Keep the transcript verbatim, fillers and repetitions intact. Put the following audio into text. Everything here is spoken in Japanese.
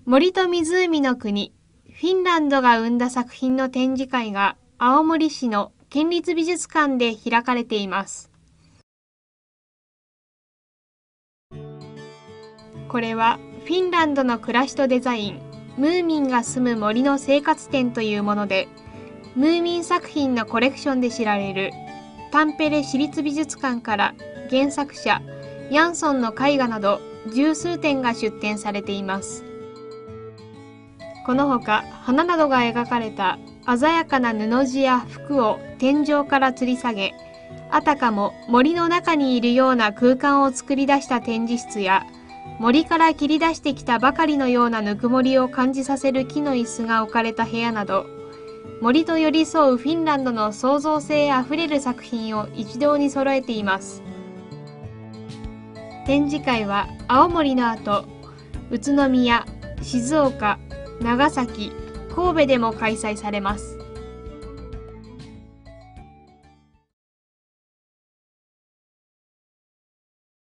森と湖の国、フィンランドが生んだ作品の展示会が青森市の県立美術館で開かれています。これはフィンランドの暮らしとデザイン、ムーミンが住む森の生活展というもので、ムーミン作品のコレクションで知られるタンペレ市立美術館から原作者ヤンソンの絵画など十数点が出展されています。このほか花などが描かれた鮮やかな布地や服を天井から吊り下げ、あたかも森の中にいるような空間を作り出した展示室や、森から切り出してきたばかりのようなぬくもりを感じさせる木の椅子が置かれた部屋など、森と寄り添うフィンランドの創造性あふれる作品を一堂に揃えています。展示会は青森の後、宇都宮、静岡、長崎、神戸でも開催されます。